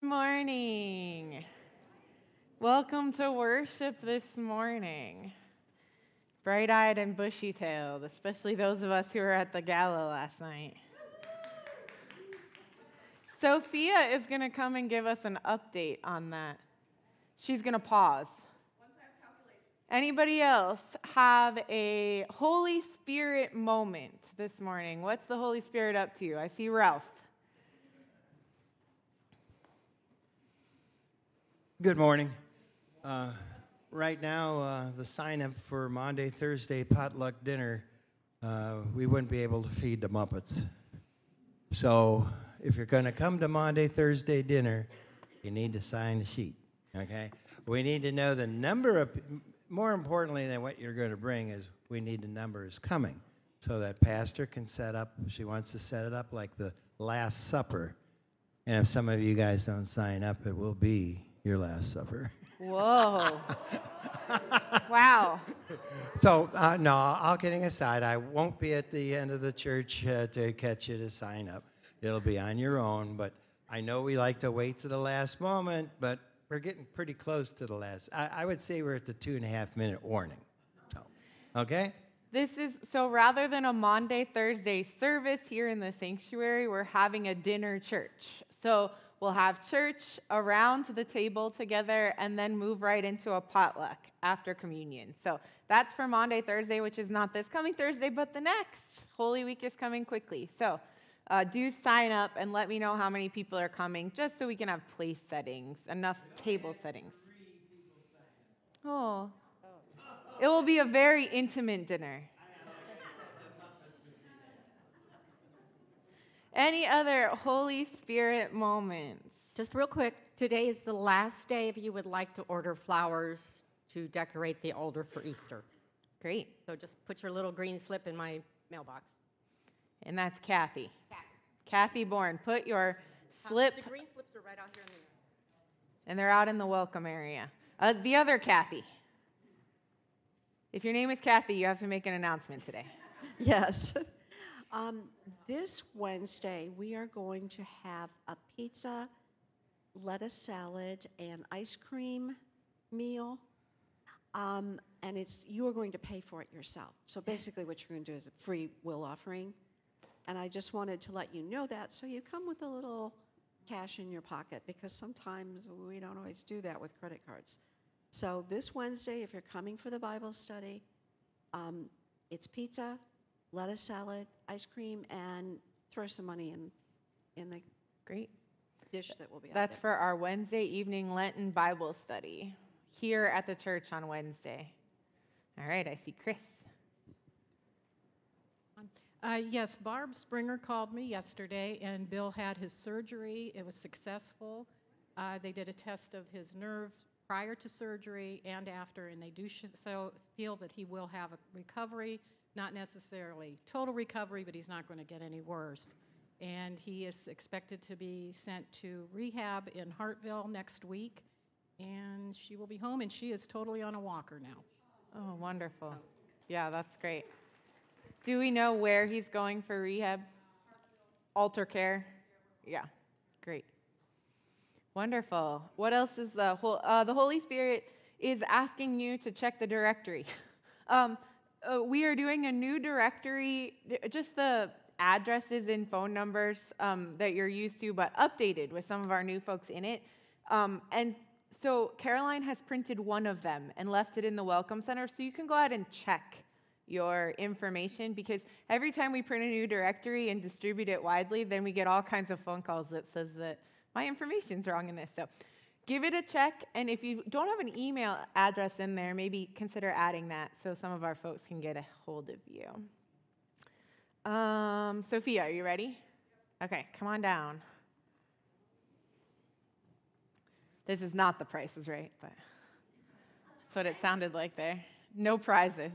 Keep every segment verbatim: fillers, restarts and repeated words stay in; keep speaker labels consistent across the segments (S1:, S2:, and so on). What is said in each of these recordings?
S1: morning. Welcome to worship this morning. Bright-eyed and bushy-tailed, especially those of us who were at the gala last night. Sophia is going to come and give us an update on that. She's going to pause. Anybody else have a Holy Spirit moment this morning? What's the Holy Spirit up to? I see Ralph.
S2: Good morning. Uh, right now, uh, the sign-up for Maundy, Thursday potluck dinner, uh, we wouldn't be able to feed the Muppets. So if you're going to come to Maundy, Thursday dinner, you need to sign a sheet, okay? We need to know the number of, more importantly than what you're going to bring is we need the numbers coming so that pastor can set up, she wants to set it up like the Last Supper. And if some of you guys don't sign up, it will be your Last Supper.
S1: Whoa. Wow.
S2: So, uh, no, all kidding aside, I won't be at the end of the church uh, to catch you to sign up. It'll be on your own, but I know we like to wait to the last moment, but we're getting pretty close to the last. I, I would say we're at the two and a half minute warning. So, okay?
S1: This is, so rather than a Maundy, Thursday service here in the sanctuary, we're having a dinner church. So we'll have church around the table together and then move right into a potluck after communion. So that's for Maundy, Thursday, which is not this coming Thursday, but the next. Holy Week is coming quickly. So uh, do sign up and let me know how many people are coming, just so we can have place settings, enough table settings. Oh, it will be a very intimate dinner. Any other Holy Spirit moments?
S3: Just real quick, today is the last day if you would like to order flowers to decorate the altar for Easter.
S1: Great.
S3: So just put your little green slip in my mailbox.
S1: And that's Kathy.
S3: Kathy.
S1: Kathy Bourne. Put your slip.
S3: The green slips are right out here in the...
S1: And they're out in the welcome area. Uh, the other Kathy. If your name is Kathy, you have to make an announcement today.
S4: Yes. Um, this Wednesday, we are going to have a pizza, lettuce salad, and ice cream meal. Um, and it's you are going to pay for it yourself. So basically what you're going to do is a free will offering. And I just wanted to let you know that so you come with a little cash in your pocket, because sometimes we don't always do that with credit cards. So this Wednesday, if you're coming for the Bible study, um, it's pizza, lettuce salad, ice cream, and throw some money in in the
S1: Great.
S4: dish that will be out
S1: That's
S4: there.
S1: for our Wednesday evening Lenten Bible study here at the church on Wednesday. All right, I see Chris.
S5: Uh, yes, Barb Springer called me yesterday, and Bill had his surgery. It was successful. Uh, they did a test of his nerve prior to surgery and after, and they do sh- so feel that he will have a recovery, not necessarily total recovery, but he's not going to get any worse. And he is expected to be sent to rehab in Hartville next week, and she will be home, and she is totally on a walker now.
S1: Oh, wonderful. Yeah, that's great. Do we know where he's going for rehab? Alter care? Yeah, great. Wonderful. What else is the whole, uh, the Holy Spirit is asking you to check the directory. um, uh, we are doing a new directory, just the addresses and phone numbers um, that you're used to, but updated with some of our new folks in it. Um, and so Caroline has printed one of them and left it in the Welcome Center, so you can go ahead and check your information, because every time we print a new directory and distribute it widely, then we get all kinds of phone calls that says that my information's wrong in this. So give it a check, and if you don't have an email address in there, maybe consider adding that so some of our folks can get a hold of you. Um, Sophia, are you ready? Okay, come on down. This is not The Price is Right, but that's what it sounded like there. No prizes.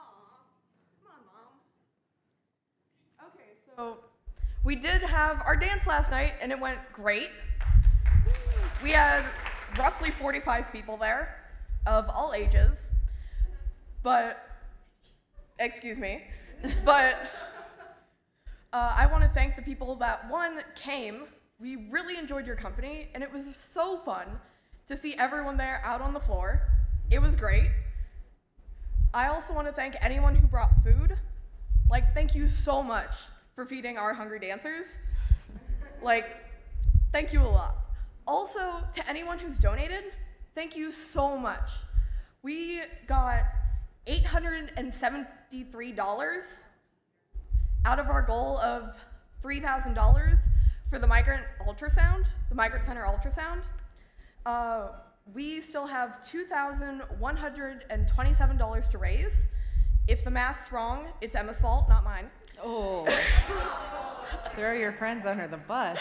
S6: So we did have our dance last night, and it went great. We had roughly forty-five people there of all ages, but, excuse me, but uh, I want to thank the people that, one, came We really enjoyed your company, and it was so fun to see everyone there out on the floor. It was great. I also want to thank anyone who brought food. Like, thank you so much for feeding our hungry dancers. Like, thank you a lot. Also, to anyone who's donated, thank you so much. We got eight hundred seventy-three dollars out of our goal of three thousand dollars for the migrant ultrasound, the Migrant Center ultrasound. Uh, we still have two thousand one hundred twenty-seven dollars to raise. If the math's wrong, it's Emma's fault, not mine.
S1: Oh, throw your friends under the bus.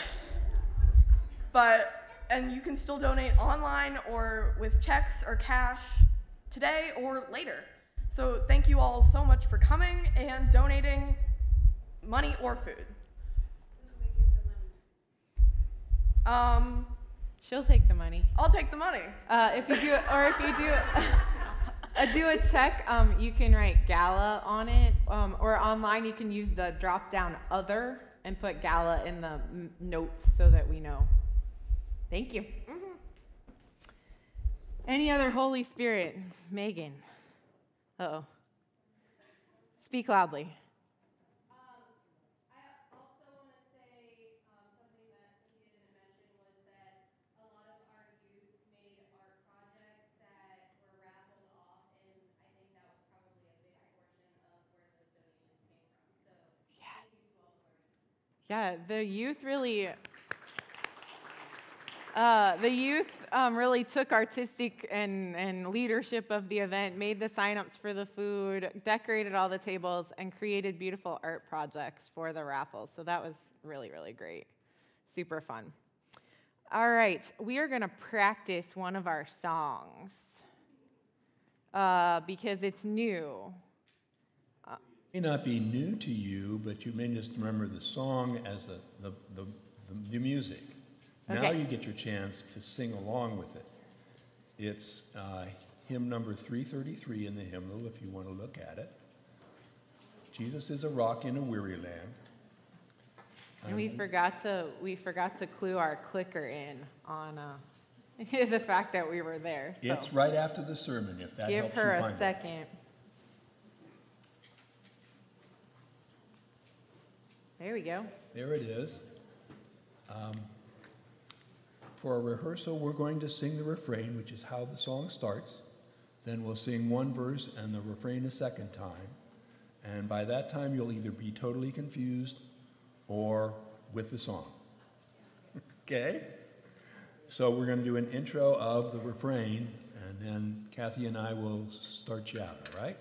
S6: But, and you can still donate online or with checks or cash today or later. So thank you all so much for coming and donating money or food. Um,
S1: She'll take the money.
S6: I'll take the money.
S1: Uh, if you do, or if you do, uh, do a check, um, you can write Gala on it, um, or online you can use the drop down other and put Gala in the m- notes so that we know. Thank you.
S6: Mm-hmm.
S1: Any other Holy Spirit? Megan. Uh-oh. Speak loudly.
S7: Um, I also want to say um, something that Cynthia didn't mention was that a lot of our youth made art projects that were raffled off, and I think that was probably a big portion of where those donations came from. So thank you to all of our youth.
S1: Yeah, the youth really, uh, the youth um, really took artistic and, and leadership of the event, made the signups for the food, decorated all the tables, and created beautiful art projects for the raffles. So that was really, really great. Super fun. All right, we are going to practice one of our songs uh, because it's new.
S8: May not be new to you, but you may just remember the song as the, the, the, the, the music. Now
S1: Okay.
S8: you get your chance to sing along with it. It's uh, hymn number three thirty-three in the hymnal, if you want to look at it. Jesus is a rock in a weary land.
S1: And we forgot to we forgot to clue our clicker in on uh, the fact that we were there. So
S8: It's right after the sermon, if that
S1: give
S8: helps
S1: her
S8: you
S1: a
S8: find it.
S1: second. There we go.
S8: There it is. Um, for our rehearsal, we're going to sing the refrain, which is how the song starts. Then we'll sing one verse and the refrain a second time. And by that time, you'll either be totally confused or with the song. Okay? So we're going to do an intro of the refrain, and then Kathy and I will start you out, all right?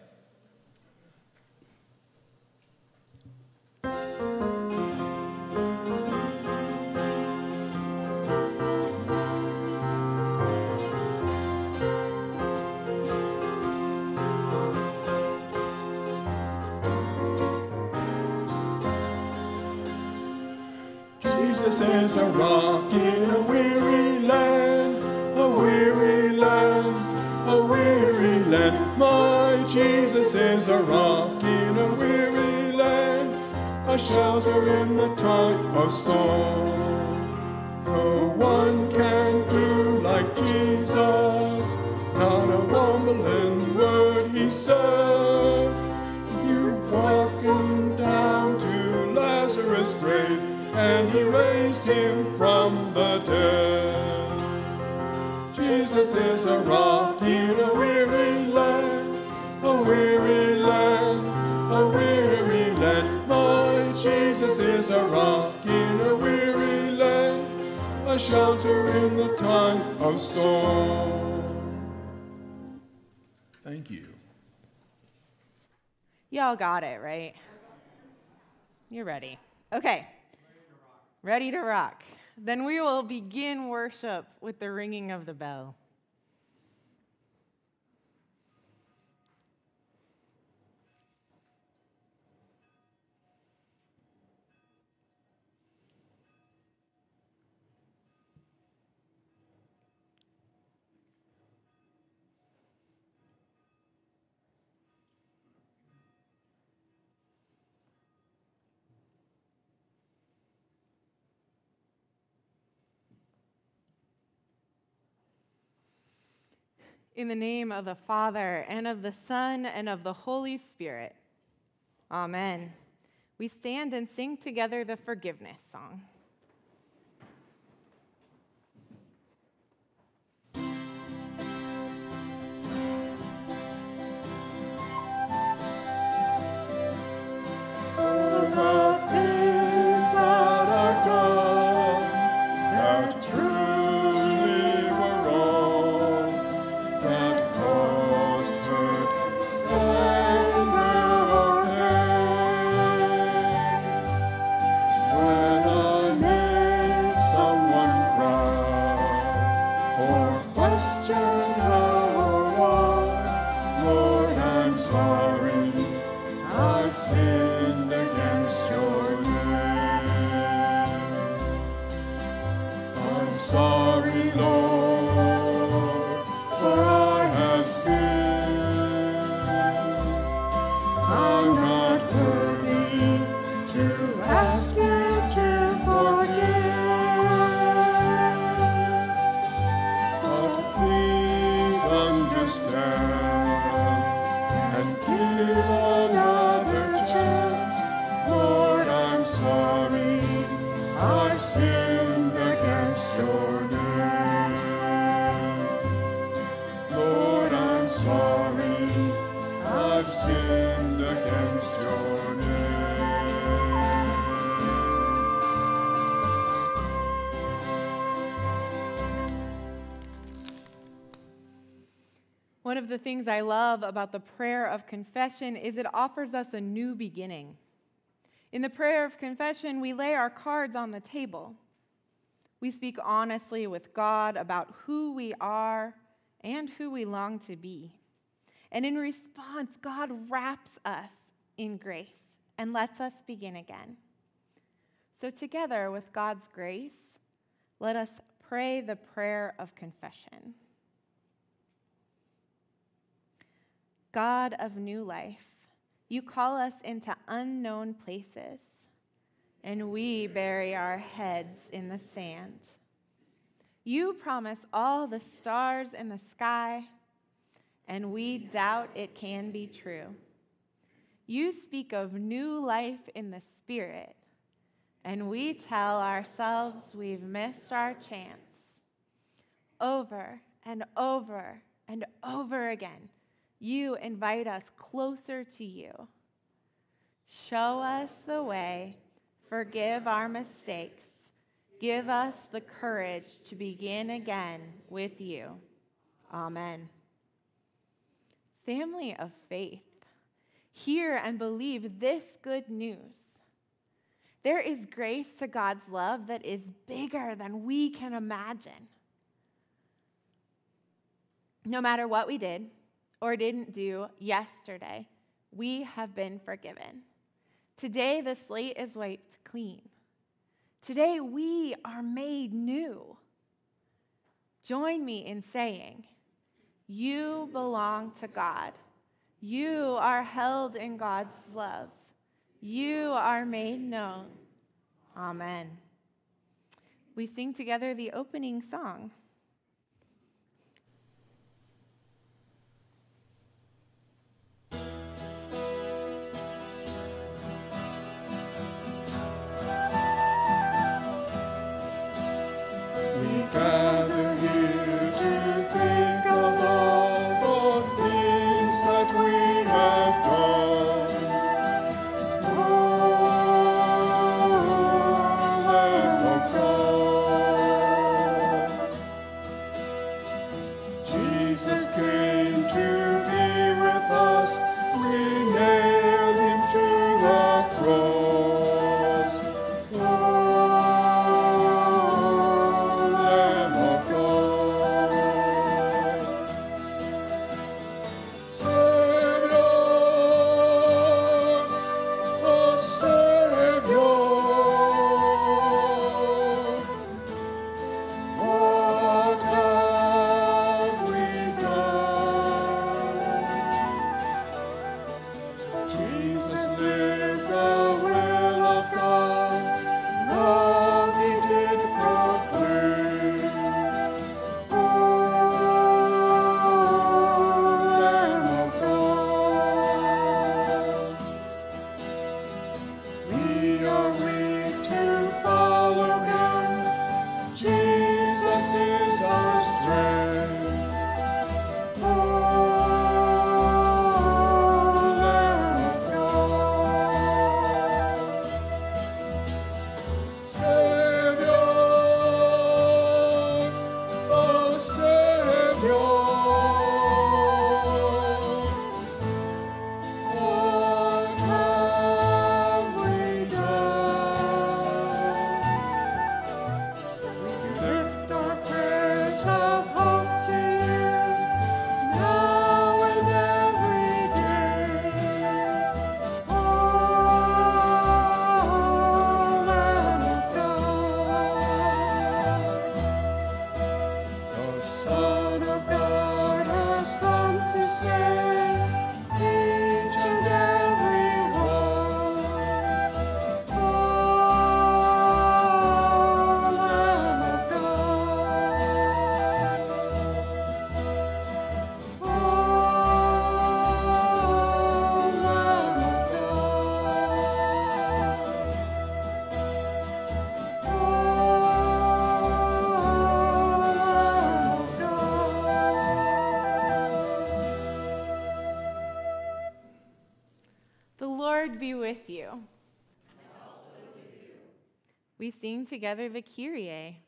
S8: Jesus is a rock in a weary land, a weary land, a weary land. My Jesus is a rock in a weary land, a shelter in the time of storm. No one can do like Jesus, not a mumbling word he said. You walking down to Lazarus' grave, and he raised him from the dead. Jesus is a rock in a weary land, a weary land, a weary land. My Jesus is a rock in a weary land, a shelter in the time of storm. Thank you.
S1: Y'all got it, right? You're ready. Okay. Ready to rock. Then we will begin worship with the ringing of the bell. In the name of the Father, and of the Son, and of the Holy Spirit. Amen. We stand and sing together the forgiveness song. One of the things I love about the prayer of confession is it offers us a new beginning. In the prayer of confession, we lay our cards on the table. We speak honestly with God about who we are and who we long to be. And in response, God wraps us in grace and lets us begin again. So together with God's grace, let us pray the prayer of confession. God of new life, you call us into unknown places, and we bury our heads in the sand. You promise all the stars in the sky, and we doubt it can be true. You speak of new life in the Spirit, and we tell ourselves we've missed our chance. Over and over and over again, you invite us closer to you. Show us the way, forgive our mistakes, give us the courage to begin again with you. Amen. Family of faith, hear and believe this good news. There is grace to God's love that is bigger than we can imagine. No matter what we did or didn't do yesterday, we have been forgiven. Today, the slate is wiped clean. Today, we are made new. Join me in saying, you belong to God. You are held in God's love. You are made known. Amen. We sing together the opening song.
S8: Gather here to think of all the things that we have done. Oh, Lamb of God. Jesus came to be with us. We nailed him to the cross.
S1: Lord be with you. And also with you. We sing together the Kyrie.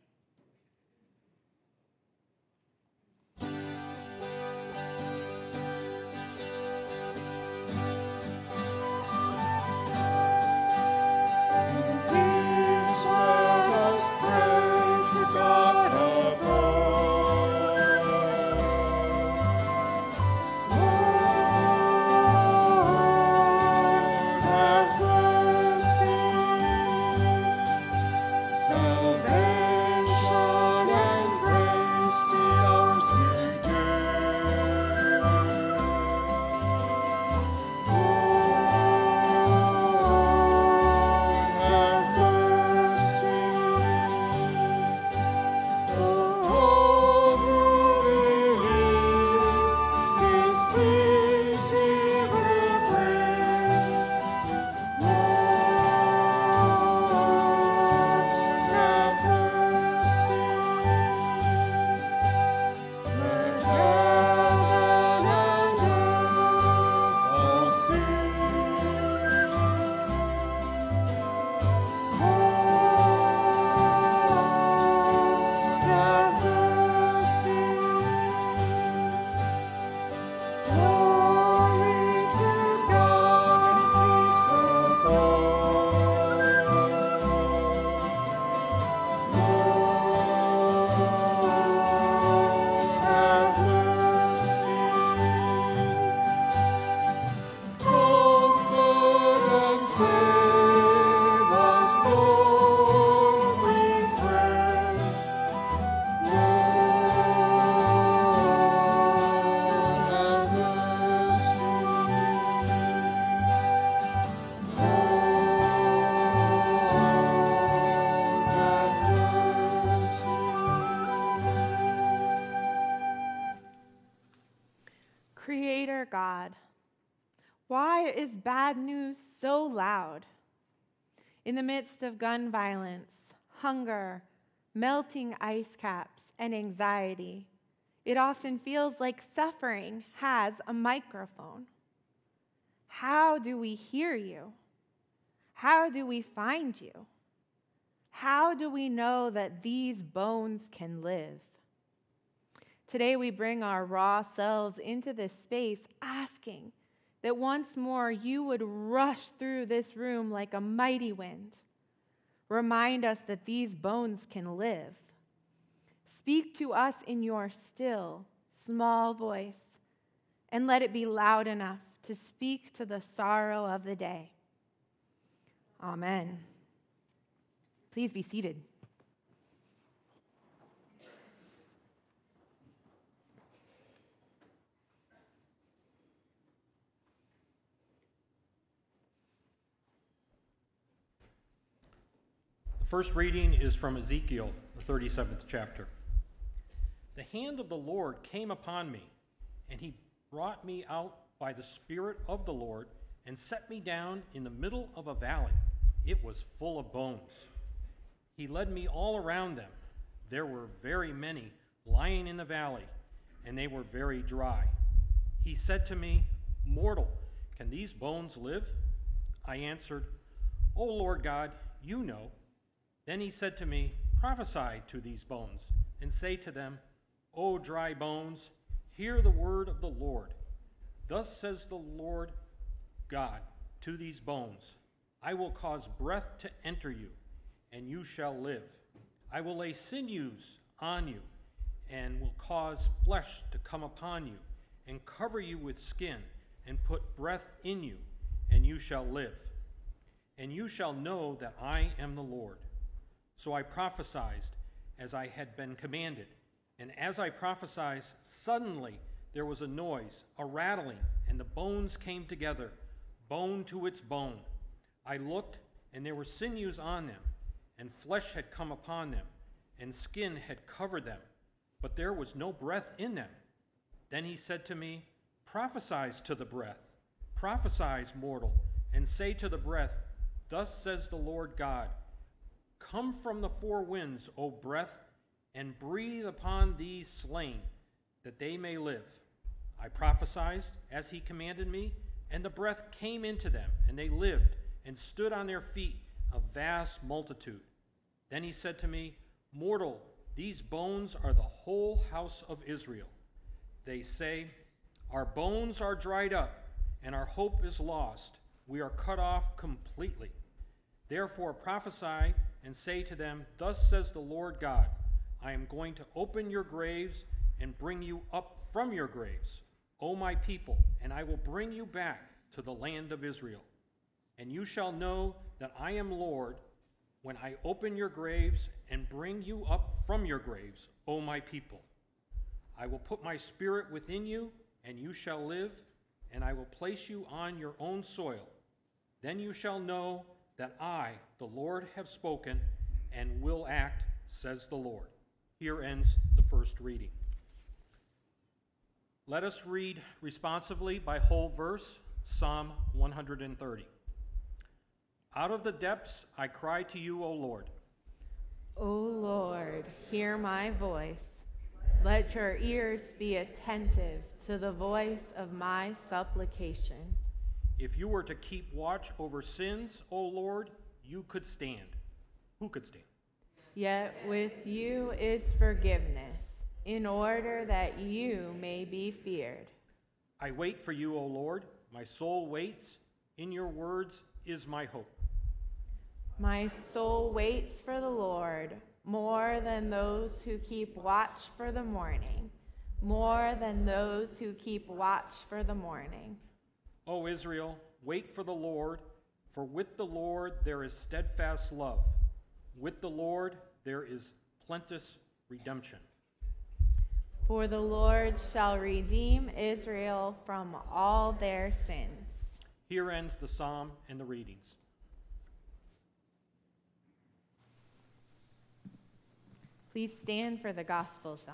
S1: Creator God, why is bad news so loud? In the midst of gun violence, hunger, melting ice caps, and anxiety, it often feels like suffering has a microphone. How do we hear you? How do we find you? How do we know that these bones can live? Today we bring our raw selves into this space, asking that once more you would rush through this room like a mighty wind. Remind us that these bones can live. Speak to us in your still, small voice, and let it be loud enough to speak to the sorrow of the day. Amen. Please be seated.
S9: The first reading is from Ezekiel, the thirty-seventh chapter. The hand of the Lord came upon me, and he brought me out by the Spirit of the Lord and set me down in the middle of a valley. It was full of bones. He led me all around them. There were very many lying in the valley, and they were very dry. He said to me, "Mortal, can these bones live?" I answered, "O Lord God, you know." Then he said to me, "Prophesy to these bones, and say to them, O dry bones, hear the word of the Lord. Thus says the Lord God to these bones, I will cause breath to enter you, and you shall live. I will lay sinews on you, and will cause flesh to come upon you, and cover you with skin, and put breath in you, and you shall live. And you shall know that I am the Lord." So I prophesied as I had been commanded. And as I prophesied, suddenly there was a noise, a rattling, and the bones came together, bone to its bone. I looked, and there were sinews on them, and flesh had come upon them, and skin had covered them, but there was no breath in them. Then he said to me, "Prophesy to the breath, prophesy, mortal, and say to the breath, Thus says the Lord God, Come from the four winds, O breath, and breathe upon these slain, that they may live." I prophesied as he commanded me, And the breath came into them, and they lived, and stood on their feet, a vast multitude. Then he said to me, Mortal, these bones are the whole house of Israel. They say, Our bones are dried up, and our hope is lost. We are cut off completely. Therefore prophesy and say to them, Thus says the Lord God, I am going to open your graves and bring you up from your graves, O my people, and I will bring you back to the land of Israel. And you shall know that I am Lord when I open your graves and bring you up from your graves, O my people. I will put my spirit within you, and you shall live, and I will place you on your own soil. Then you shall know that I, the Lord, have spoken and will act, says the Lord. Here ends the first reading. Let us read responsively by whole verse, Psalm one hundred thirty. Out of the depths I cry to you, O Lord.
S1: O Lord, hear my voice. Let your ears be attentive to the voice of my supplication.
S9: If you were to keep watch over sins, O Lord, you could stand. Who could stand?
S1: Yet with you is forgiveness, in order that you may be feared.
S9: I wait for you, O Lord. My soul waits. In your words is my hope.
S1: My soul waits for the Lord more than those who keep watch for the morning, more than those who keep watch for the morning.
S9: O Israel, wait for the Lord, for with the Lord there is steadfast love. With the Lord there is plenteous redemption.
S1: For the Lord shall redeem Israel from all their sins.
S9: Here ends the psalm and the readings.
S1: Please stand for the gospel song.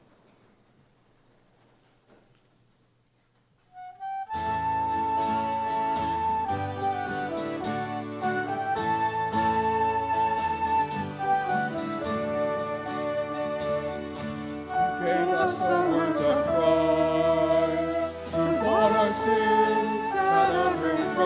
S8: Gave us the words of Christ, who bought our sins at a great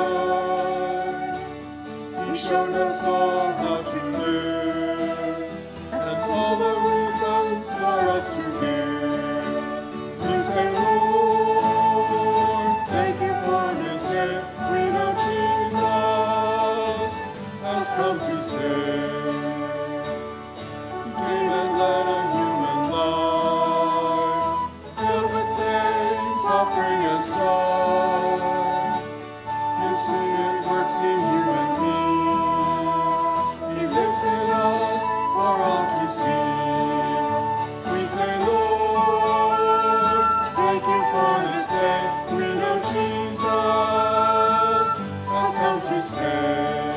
S8: price. He showed us all how to live, and all the reasons for us to give. We say, Lord, thank you for this day. We know Jesus has come to save. He came and led a human life, filled with pain, suffering, and strife. His Spirit works in you and me. He lives in us for all to see. We say, Lord, thank you for this day. We know Jesus has come to save.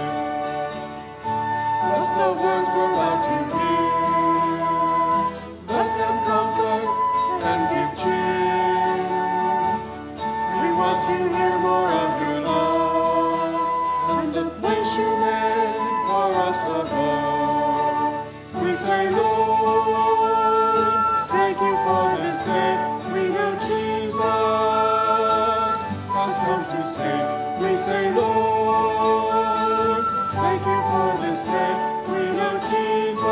S8: Bless the words we're about to hear. Let them comfort and give cheer. We want to hear more of your love and the place you made for us above. We say, Lord, thank you for this day. We know Jesus has come to save. We say, Lord, thank you for this day. We know Jesus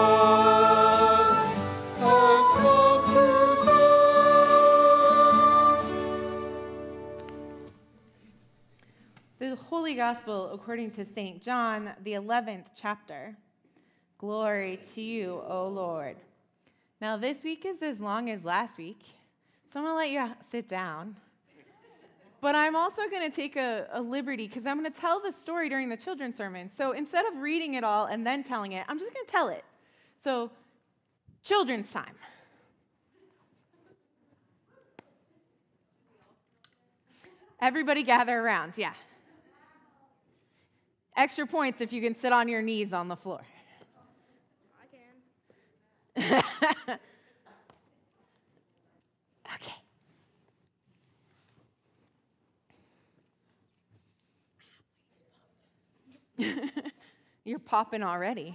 S8: has come to save.
S1: The Holy Gospel according to Saint John, the eleventh chapter. Glory to you, O Lord. Now this week is as long as last week, so I'm going to let you sit down. But I'm also going to take a, a liberty because I'm going to tell the story during the children's sermon. So instead of reading it all and then telling it, I'm just going to tell it. So, children's time. Everybody gather around, yeah. Extra points if you can sit on your knees on the floor. I can. Okay. You're popping already.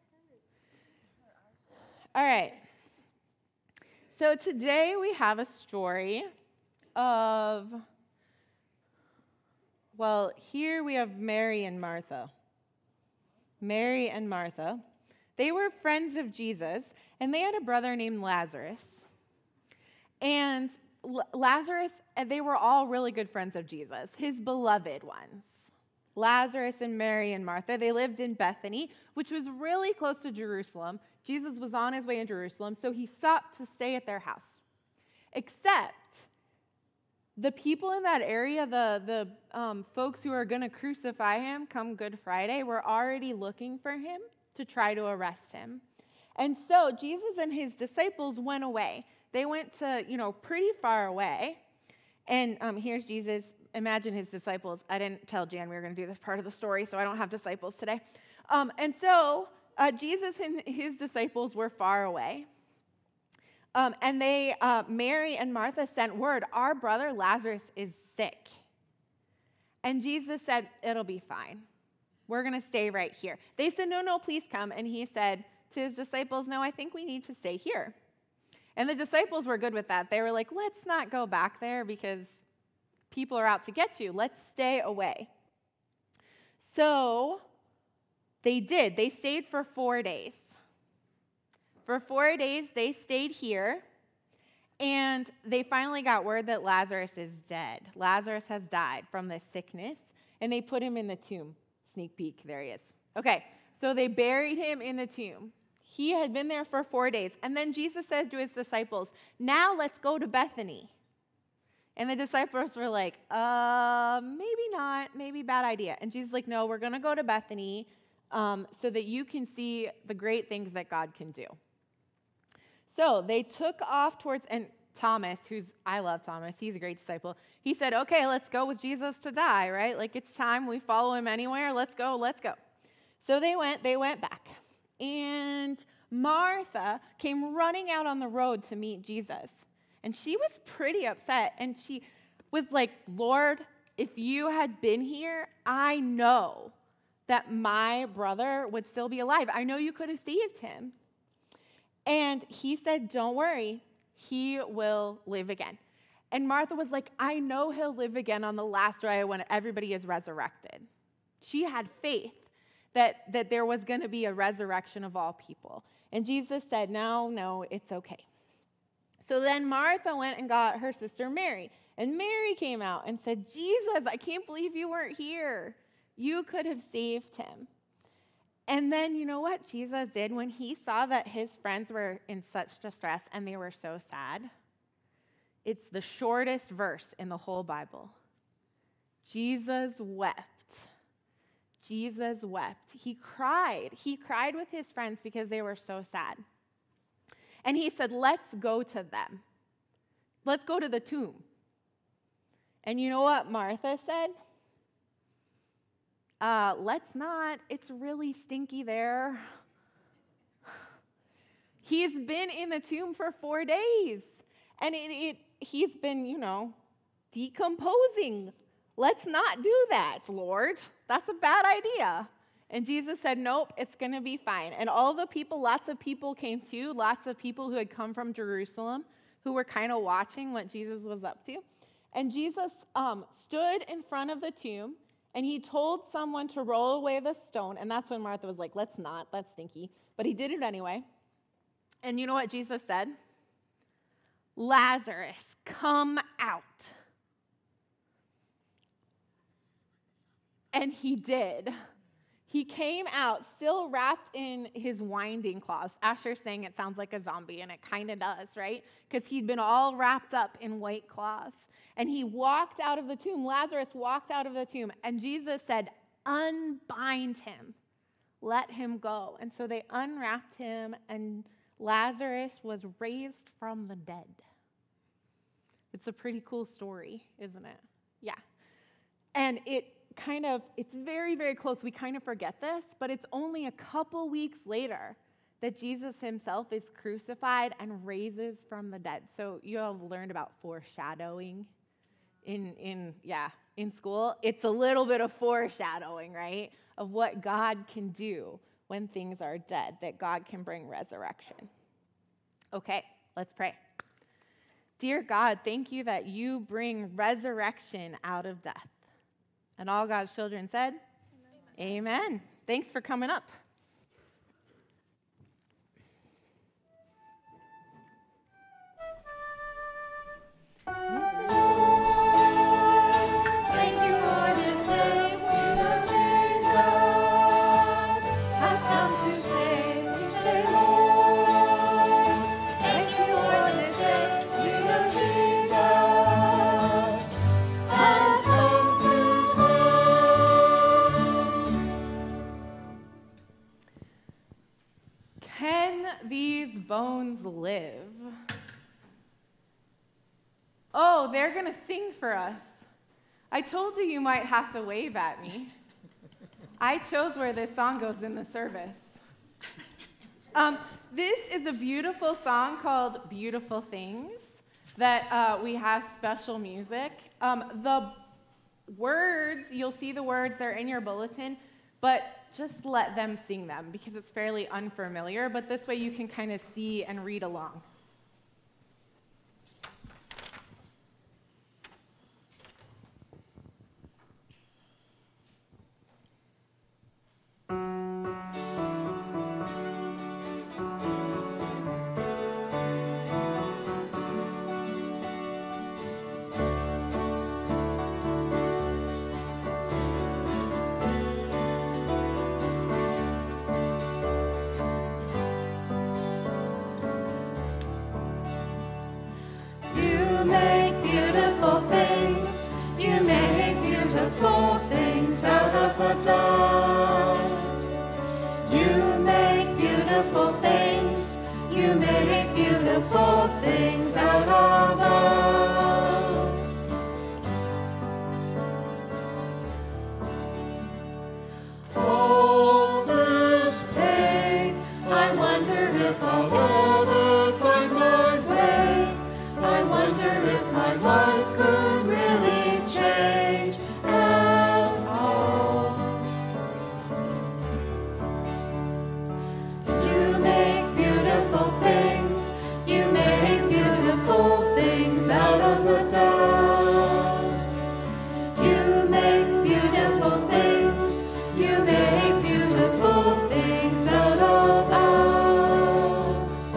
S1: All right. So today we have a story of Well, here we have Mary and Martha. Mary and Martha. They were friends of Jesus, and they had a brother named Lazarus. And L- Lazarus, and they were all really good friends of Jesus, his beloved ones. Lazarus and Mary and Martha, they lived in Bethany, which was really close to Jerusalem. Jesus was on his way in Jerusalem, so he stopped to stay at their house. Except the people in that area, the, the um, folks who are going to crucify him come Good Friday, were already looking for him to try to arrest him. And so Jesus and his disciples went away. They went to, you know, pretty far away. And um, here's Jesus. Imagine his disciples. I didn't tell Jan we were going to do this part of the story, so I don't have disciples today. Um, and so uh, Jesus and his disciples were far away. Um, and they, uh, Mary and Martha sent word, our brother Lazarus is sick. And Jesus said, it'll be fine. We're going to stay right here. They said, no, no, please come. And he said to his disciples, no, I think we need to stay here. And the disciples were good with that. They were like, let's not go back there because people are out to get you. Let's stay away. So they did. They stayed for four days. For four days, they stayed here, and they finally got word that Lazarus is dead. Lazarus has died from this sickness, and they put him in the tomb. Sneak peek, there he is. Okay, so they buried him in the tomb. He had been there for four days. And then Jesus said to his disciples, now let's go to Bethany. And the disciples were like, uh, maybe not, maybe bad idea. And Jesus was like, no, we're going to go to Bethany um, so that you can see the great things that God can do. So they took off towards, and Thomas, who's, I love Thomas, he's a great disciple. He said, okay, let's go with Jesus to die, right? Like it's time, we follow him anywhere, let's go, let's go. So they went, they went back. And Martha came running out on the road to meet Jesus. And she was pretty upset. And she was like, Lord, if you had been here, I know that my brother would still be alive. I know you could have saved him. And he said, don't worry, he will live again. And Martha was like, I know he'll live again on the last day when everybody is resurrected. She had faith that, that there was going to be a resurrection of all people. And Jesus said, no, no, it's okay. So then Martha went and got her sister Mary. And Mary came out and said, Jesus, I can't believe you weren't here. You could have saved him. And then you know what Jesus did when he saw that his friends were in such distress and they were so sad? It's the shortest verse in the whole Bible. Jesus wept. Jesus wept. He cried. He cried with his friends because they were so sad. And he said, let's go to them. Let's go to the tomb. And you know what Martha said? Uh, let's not. It's really stinky there. He's been in the tomb for four days. And it, it, he's been, you know, decomposing. Let's not do that, Lord. That's a bad idea. And Jesus said, nope, it's going to be fine. And all the people, lots of people came too, lots of people who had come from Jerusalem who were kind of watching what Jesus was up to. And Jesus um, stood in front of the tomb, and he told someone to roll away the stone. And that's when Martha was like, let's not, that's stinky. But he did it anyway. And you know what Jesus said? Lazarus, come out. And he did. He came out still wrapped in his winding cloths. Asher's saying it sounds like a zombie, and it kind of does, right? Because he'd been all wrapped up in white cloths. And he walked out of the tomb. Lazarus walked out of the tomb. And Jesus said, unbind him. Let him go. And so they unwrapped him, and Lazarus was raised from the dead. It's a pretty cool story, isn't it? Yeah. And it kind of, it's very, very close. We kind of forget this, but it's only a couple weeks later that Jesus himself is crucified and raises from the dead. So you have learned about foreshadowing in, in yeah, in school. It's a little bit of foreshadowing, right, of what God can do when things are dead, that God can bring resurrection. Okay, let's pray. Dear God, thank you that you bring resurrection out of death. And all God's children said, Amen. Amen. Thanks for coming up.
S10: Thank you for this day. We know Jesus has come to save. We say, Lord, thank you for this day. We know Jesus has come to save.
S1: Can these bones live? Oh, they're going to sing for us. I told you you might have to wave at me. I chose where this song goes in the service. Um, this is a beautiful song called Beautiful Things that uh, we have special music. Um, the words, you'll see the words, they're in your bulletin, but just let them sing them because it's fairly unfamiliar, but this way you can kind of see and read along.
S10: You make beautiful things. You make beautiful things out of the dust. You make beautiful things. You make beautiful things out of us. All this pain, I wonder if I'll ever find my way. I wonder if my life could really change at all. You make beautiful things. You make beautiful things out of the dust. You make beautiful things. You make beautiful things out of us.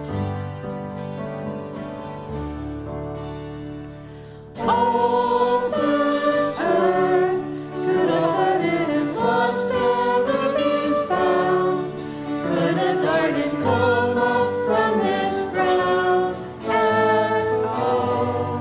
S10: All this earth, could all that is lost ever be found? Could a garden come up from this ground at all?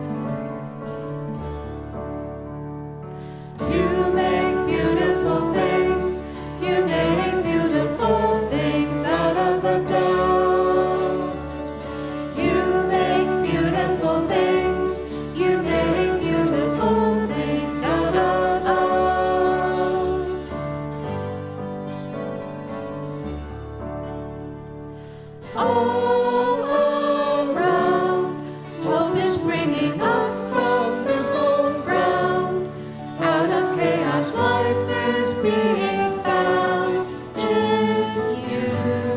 S10: You make beautiful things. You make beautiful things out of the dust. You make beautiful things. You make beautiful things out of us. All around, hope is springing up from this old ground. Out of chaos, life is being found in you.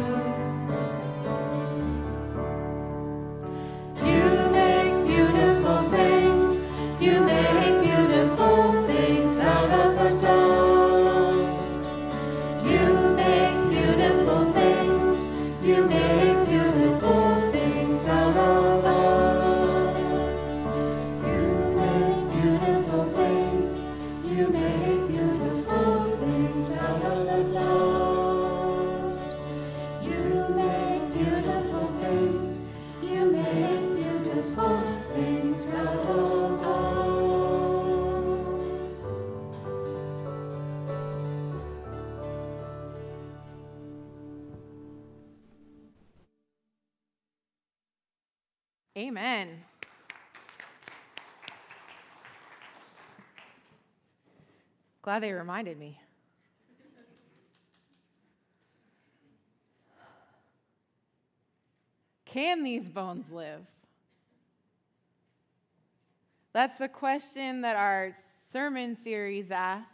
S10: You make beautiful things. You make beautiful things out of the dust. You make beautiful things. You make beautiful things out of us. You make beautiful things. You make beautiful things out of the dust. You make beautiful things. You make beautiful things out of us.
S1: Amen. Glad they reminded me. Can these bones live? That's the question that our sermon series asks.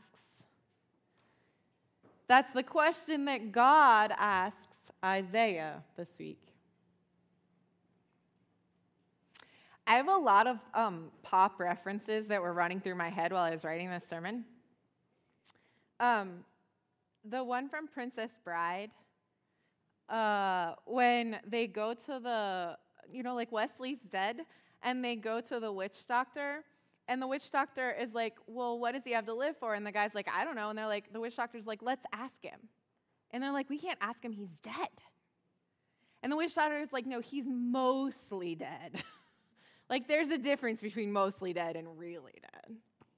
S1: That's the question that God asks Isaiah this week. I have a lot of um, pop references that were running through my head while I was writing this sermon. Um, the one from Princess Bride, uh, when they go to the, you know, like Wesley's dead, and they go to the witch doctor, and the witch doctor is like, well, what does he have to live for? And the guy's like, I don't know. And they're like, the witch doctor's like, let's ask him. And they're like, we can't ask him, he's dead. And the witch doctor is like, no, he's mostly dead. Like, there's a difference between mostly dead and really dead.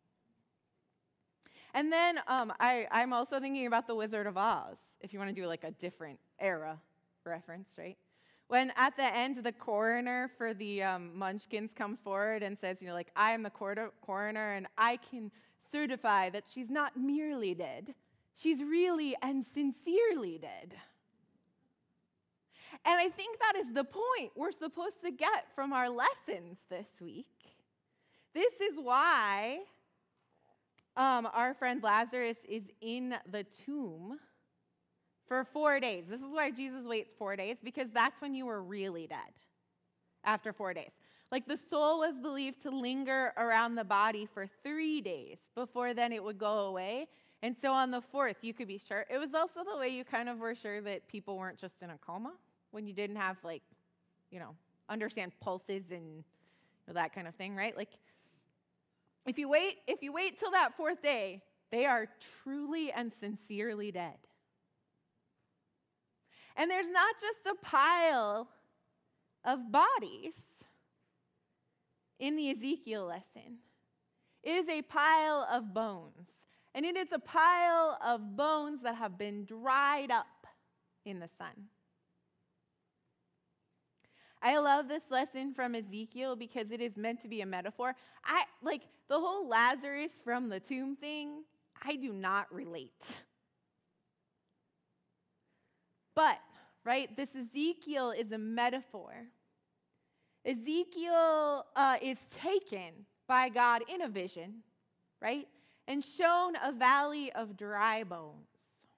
S1: And then um, I, I'm also thinking about The Wizard of Oz, if you want to do like a different era reference, right? When at the end, the coroner for the um, Munchkins comes forward and says, you know, like, I am the cor- coroner, and I can certify that she's not merely dead. She's really and sincerely dead. And I think that is the point we're supposed to get from our lessons this week. This is why um, our friend Lazarus is in the tomb for four days. This is why Jesus waits four days, because that's when you were really dead, after four days. Like, the soul was believed to linger around the body for three days before then it would go away. And so on the fourth, you could be sure. It was also the way you kind of were sure that people weren't just in a coma, when you didn't have, like, you know, understand pulses and you know, that kind of thing, right? Like, if you wait, if you wait till that fourth day, they are truly and sincerely dead. And there's not just a pile of bodies in the Ezekiel lesson. It is a pile of bones. And it is a pile of bones that have been dried up in the sun. I love this lesson from Ezekiel because it is meant to be a metaphor. I like the whole Lazarus from the tomb thing, I do not relate. But, right, this Ezekiel is a metaphor. Ezekiel uh, is taken by God in a vision, right, and shown a valley of dry bones.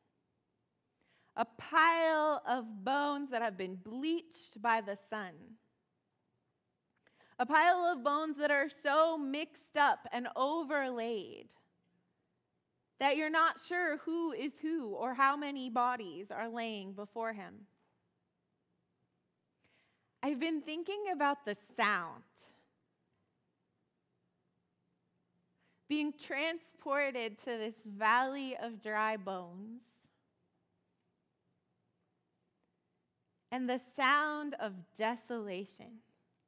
S1: A pile of bones that have been bleached by the sun. A pile of bones that are so mixed up and overlaid that you're not sure who is who or how many bodies are laying before him. I've been thinking about the sound. Being transported to this valley of dry bones. And the sound of desolation.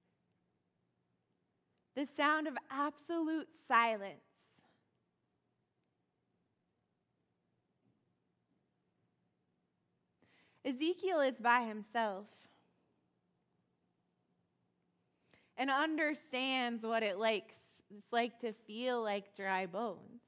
S1: The sound of absolute silence. Ezekiel is by himself and understands what it likes, it's like to feel like dry bones.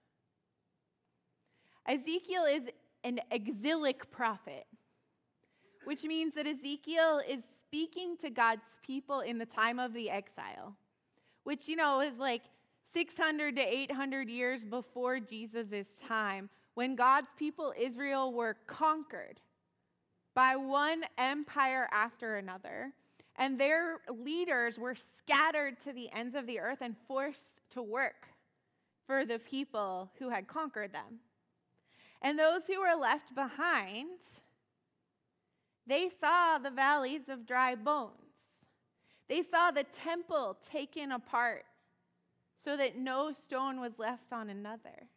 S1: Ezekiel is an exilic prophet, which means that Ezekiel is speaking to God's people in the time of the exile, which, you know, is like six hundred to eight hundred years before Jesus' time, when God's people, Israel, were conquered by one empire after another, and their leaders were scattered to the ends of the earth and forced to work for the people who had conquered them. And those who were left behind, they saw the valleys of dry bones. They saw the temple taken apart so that no stone was left on another.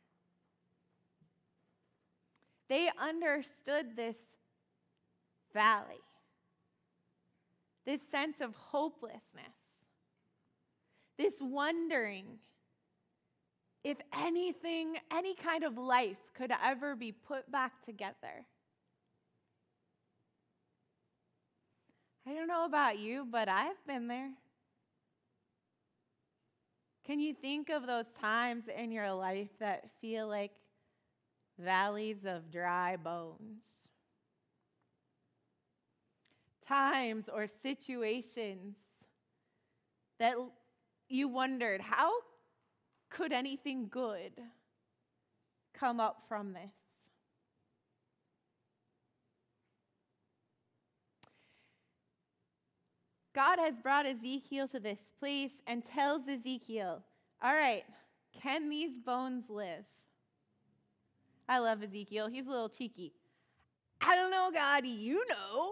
S1: They understood this valley, this sense of hopelessness, this wondering if anything, any kind of life could ever be put back together. I don't know about you, but I've been there. Can you think of those times in your life that feel like valleys of dry bones? Times or situations that you wondered, how could anything good come up from this? God has brought Ezekiel to this place and tells Ezekiel, all right, can these bones live? I love Ezekiel. He's a little cheeky. I don't know, God, you know.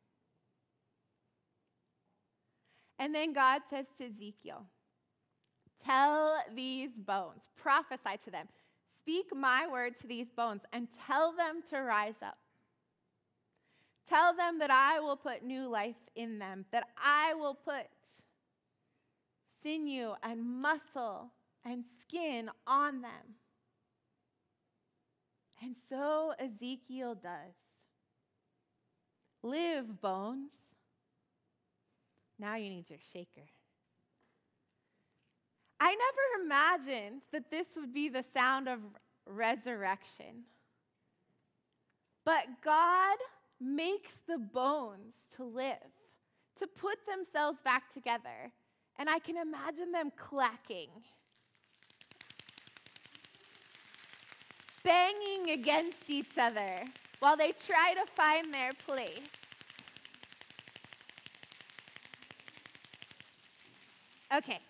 S1: And then God says to Ezekiel, tell these bones, prophesy to them, speak my word to these bones, and tell them to rise up. Tell them that I will put new life in them, that I will put sinew and muscle and skin on them. And so Ezekiel does. Live, bones. Now you need your shaker. I never imagined that this would be the sound of resurrection. But God makes the bones to live, to put themselves back together. And I can imagine them clacking, banging against each other while they try to find their place. Okay.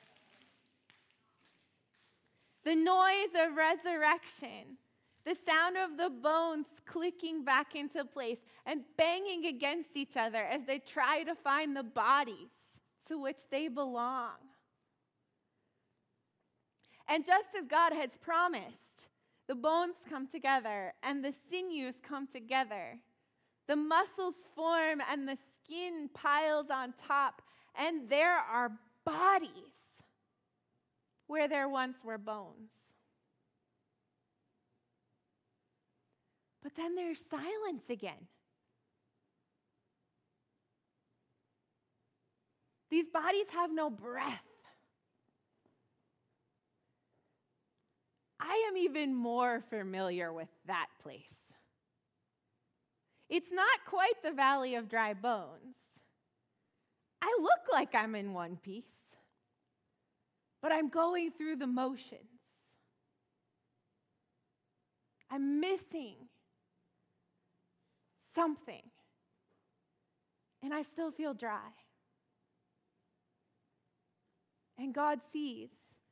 S1: The noise of resurrection, the sound of the bones clicking back into place and banging against each other as they try to find the bodies to which they belong. And just as God has promised, the bones come together and the sinews come together. The muscles form and the skin piles on top, and there are bodies where there once were bones. But then there's silence again. These bodies have no breath. I am even more familiar with that place. It's not quite the Valley of Dry Bones. I look like I'm in one piece, but I'm going through the motions. I'm missing something, and I still feel dry. And God sees.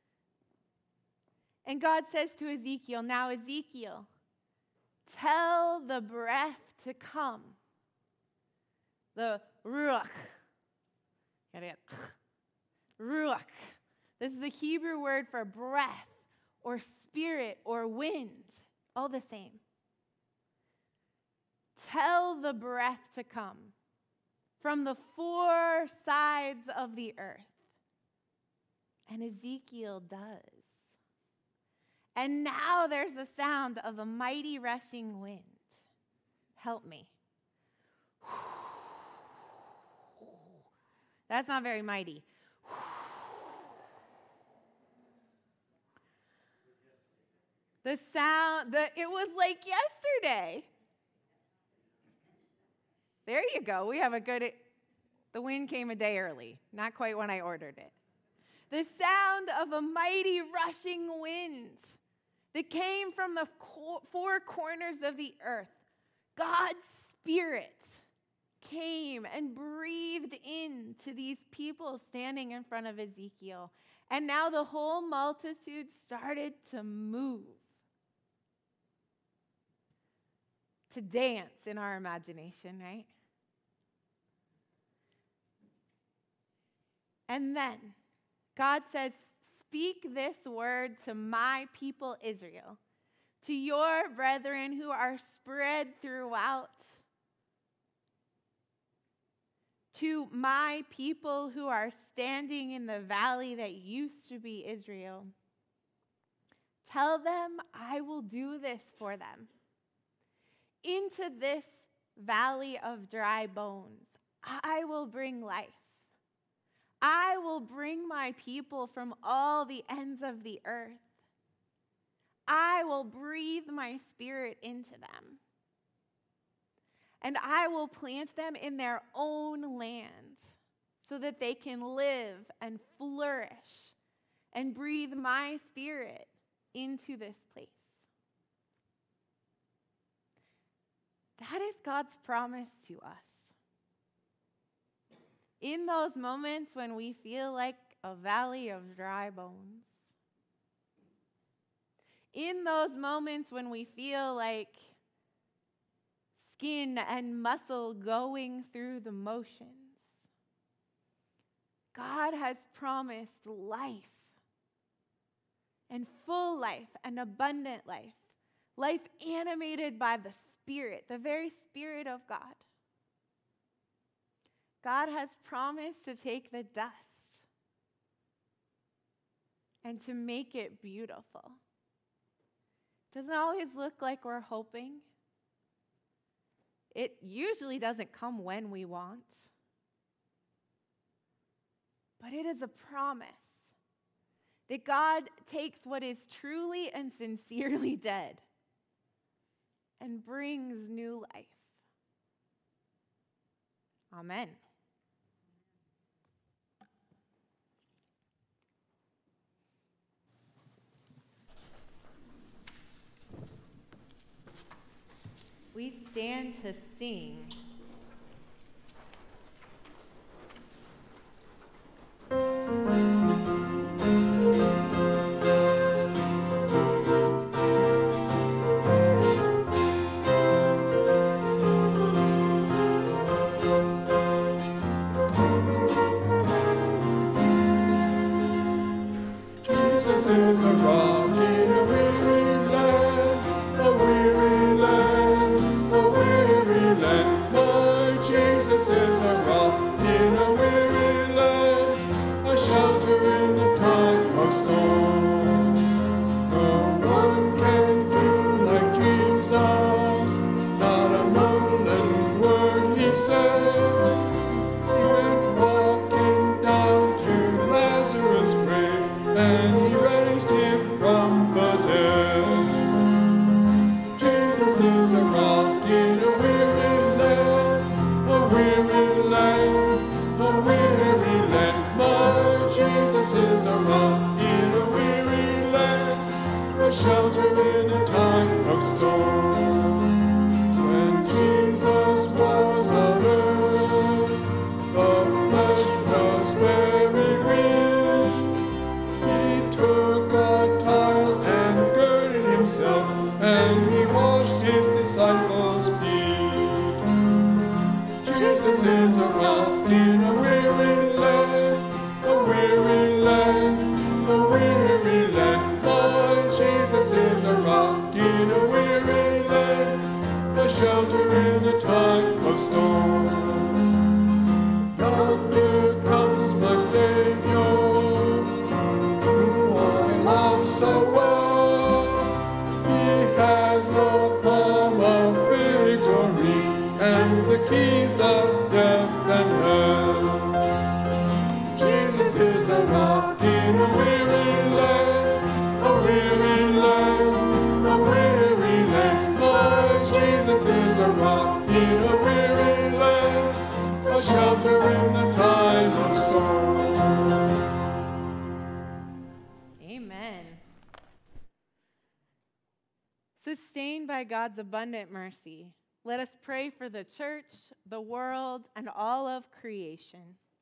S1: And God says to Ezekiel, now Ezekiel, tell the breath to come. The ruach. Gotta get ruach. This is the Hebrew word for breath or spirit or wind, all the same. Tell the breath to come from the four sides of the earth. And Ezekiel does. And now there's the sound of a mighty rushing wind. Help me. That's not very mighty. The sound, the, it was like yesterday. There you go. We have a good, the wind came a day early. Not quite when I ordered it. The sound of a mighty rushing wind that came from the four corners of the earth. God's Spirit came and breathed into these people standing in front of Ezekiel. And now the whole multitude started to move, to dance in our imagination, right? And then God says, speak this word to my people Israel, to your brethren who are spread throughout, to my people who are standing in the valley that used to be Israel. Tell them I will do this for them. Into this valley of dry bones, I will bring life. I will bring my people from all the ends of the earth. I will breathe my spirit into them. And I will plant them in their own land so that they can live and flourish and breathe my spirit into this place. That is God's promise to us. In those moments when we feel like a valley of dry bones, in those moments when we feel like skin and muscle going through the motions, God has promised life, and full life, and abundant life, life animated by the Spirit, the very Spirit of God. God has promised to take the dust and to make it beautiful. Doesn't always look like we're hoping. It usually doesn't come when we want. But it is a promise that God takes what is truly and sincerely dead and brings new life. Amen. We stand to sing.
S8: Jesus is a rock in a weary land, a weary land, a weary land. My Jesus is a rock in a weary land, a shelter in the time of storm. No one can do like Jesus, not a mumbling word he said. He went walking down to Lazarus' grave, and he raised him from the dead. Jesus is a rock in a weary land, a weary land, a weary land. My Jesus is a rock in a weary land, a shelter in a time of storm. When Jesus was on earth, the flesh was very weak. He took a towel and girded himself, and he washed his disciples' feet. Jesus is a rock in a weary land, a weary land, a weary land. My Jesus is a rock in a weary land, a shelter in a time of storm. Yonder comes my Savior, who I love so well. He has the palm of victory and the keys of death and hell. Jesus is a rock in a weary land, a weary land, a weary land. My Jesus is a rock in a weary land, a shelter in the time of storm.
S1: Amen. Sustained by God's abundant mercy, let us pray for the church, the world, and all of creation.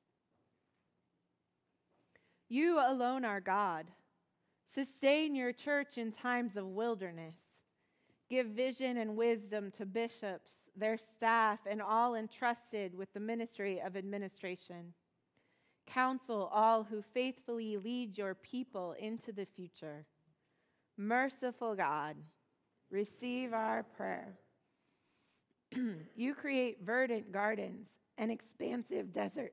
S1: You alone are God. Sustain your church in times of wilderness. Give vision and wisdom to bishops, their staff, and all entrusted with the ministry of administration. Counsel all who faithfully lead your people into the future. Merciful God, receive our prayer. You create verdant gardens and expansive deserts.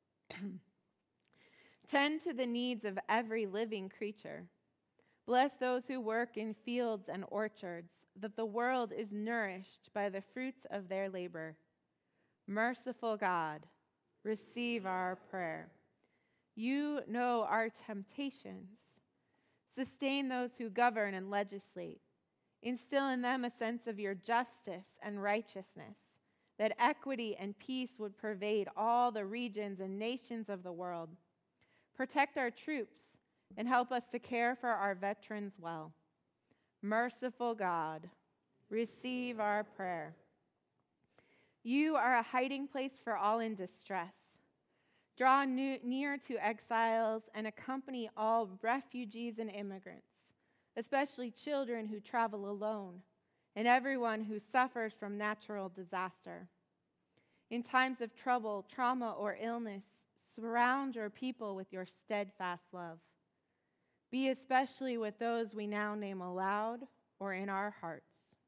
S1: Tend to the needs of every living creature. Bless those who work in fields and orchards, that the world is nourished by the fruits of their labor. Merciful God, receive our prayer. You know our temptations. Sustain those who govern and legislate. Instill in them a sense of your justice and righteousness, that equity and peace would pervade all the regions and nations of the world. Protect our troops and help us to care for our veterans well. Merciful God, receive our prayer. You are a hiding place for all in distress. Draw new, near to exiles and accompany all refugees and immigrants, especially children who travel alone and everyone who suffers from natural disaster. In times of trouble, trauma, or illness, surround your people with your steadfast love. Be especially with those we now name aloud or in our hearts.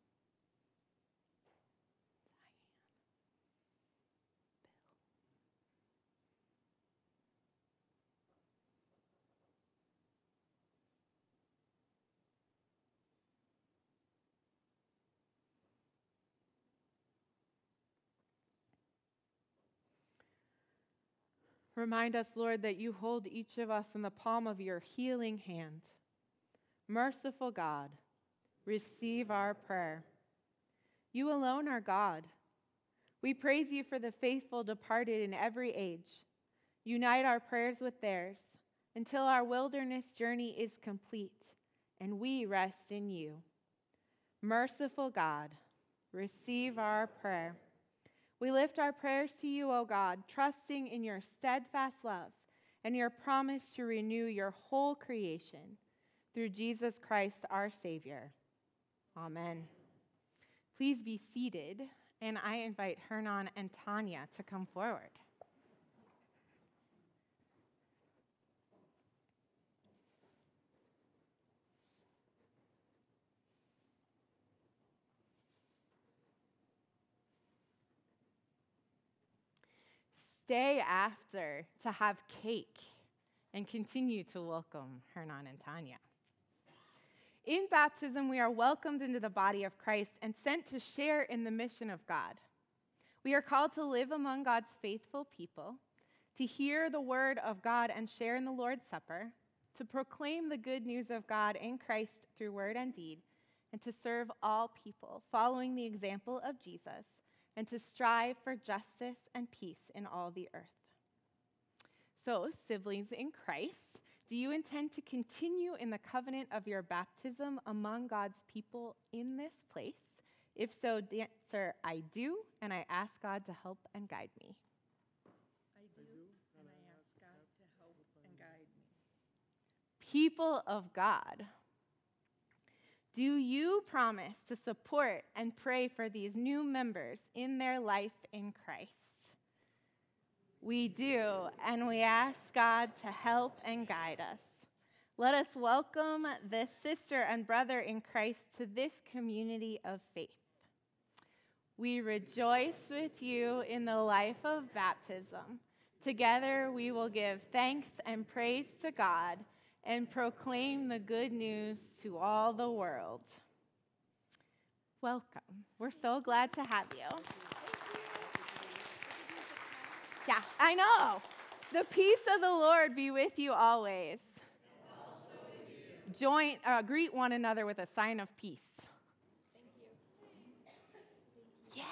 S1: Remind us, Lord, that you hold each of us in the palm of your healing hand. Merciful God, receive our prayer. You alone are God. We praise you for the faithful departed in every age. Unite our prayers with theirs until our wilderness journey is complete and we rest in you. Merciful God, receive our prayer. We lift our prayers to you, O God, trusting in your steadfast love and your promise to renew your whole creation through Jesus Christ, our Savior. Amen. Please be seated, and I invite Hernan and Tanya to come forward. Stay after to have cake and continue to welcome Hernan and Tanya. In baptism, we are welcomed into the body of Christ and sent to share in the mission of God. We are called to live among God's faithful people, to hear the word of God and share in the Lord's Supper, to proclaim the good news of God in Christ through word and deed, and to serve all people, following the example of Jesus, and to strive for justice and peace in all the earth. So, siblings in Christ, do you intend to continue in the covenant of your baptism among God's people in this place? If so, the answer, I do, and I ask God to help and guide me.
S5: I do, and I ask God to help and guide me.
S1: People of God, do you promise to support and pray for these new members in their life in Christ? We do, and we ask God to help and guide us. Let us welcome this sister and brother in Christ to this community of faith. We rejoice with you in the life of baptism. Together we will give thanks and praise to God and proclaim the good news to all the world. Welcome. We're so glad to have you. Yeah, I know. The peace of the Lord be with you always. And also with you. Join, uh, greet one another with a sign of peace. Thank you. Yeah.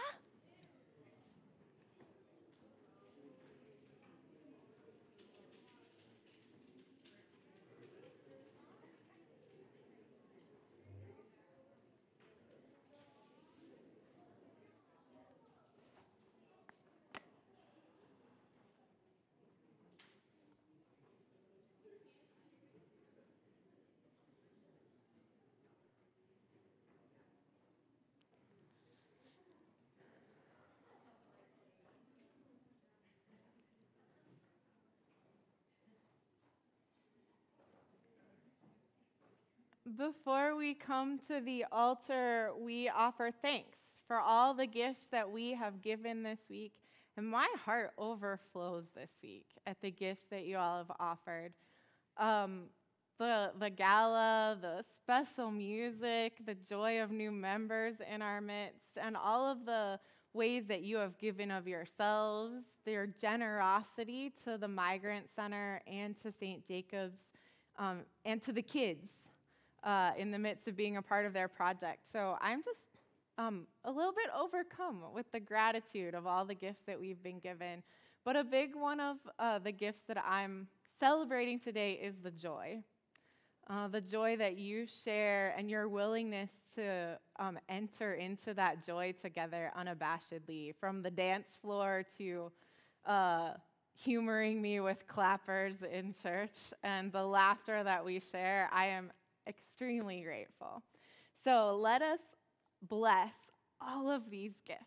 S1: Before we come to the altar, we offer thanks for all the gifts that we have given this week. And my heart overflows this week at the gifts that you all have offered. Um, the, the gala, the special music, the joy of new members in our midst, and all of the ways that you have given of yourselves, their generosity to the Migrant Center and to Saint Jacobs, um, and to the kids. Uh, in the midst of being a part of their project. So I'm just um, a little bit overcome with the gratitude of all the gifts that we've been given. But a big one of uh, the gifts that I'm celebrating today is the joy. Uh, the joy that you share and your willingness to um, enter into that joy together unabashedly, from the dance floor to uh, humoring me with clappers in church and the laughter that we share. I am extremely grateful. So let us bless all of these gifts.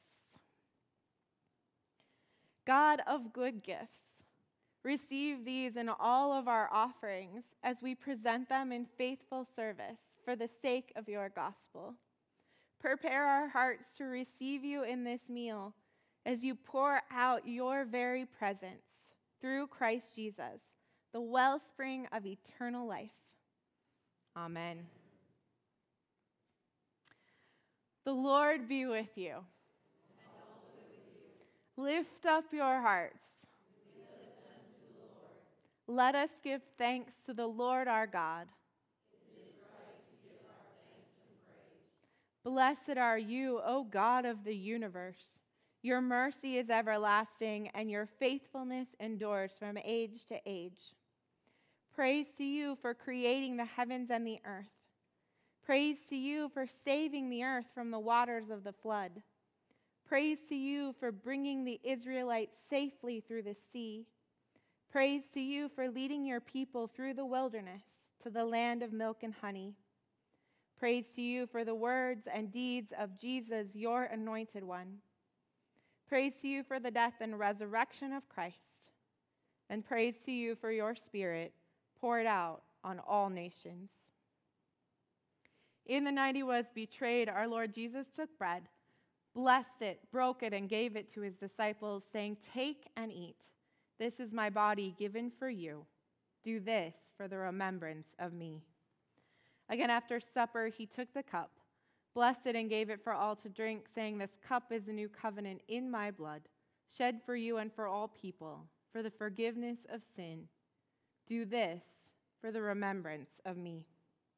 S1: God of good gifts, receive these in all of our offerings as we present them in faithful service for the sake of your gospel. Prepare our hearts to receive you in this meal as you pour out your very presence through Christ Jesus, the wellspring of eternal life. Amen. The Lord be with you. And also with you. Lift up your hearts. We lift them to the Lord. Let us give thanks to the Lord our God. It is right to give our thanks and praise. Blessed are you, O God of the universe. Your mercy is everlasting, and your faithfulness endures from age to age. Praise to you for creating the heavens and the earth. Praise to you for saving the earth from the waters of the flood. Praise to you for bringing the Israelites safely through the sea. Praise to you for leading your people through the wilderness to the land of milk and honey. Praise to you for the words and deeds of Jesus, your anointed one. Praise to you for the death and resurrection of Christ. And praise to you for your Spirit poured out on all nations. In the night he was betrayed, our Lord Jesus took bread, blessed it, broke it, and gave it to his disciples, saying, "Take and eat. This is my body given for you. Do this for the remembrance of me." Again, after supper, he took the cup, blessed it, and gave it for all to drink, saying, "This cup is the new covenant in my blood, shed for you and for all people, for the forgiveness of sin. Do this for the remembrance of me."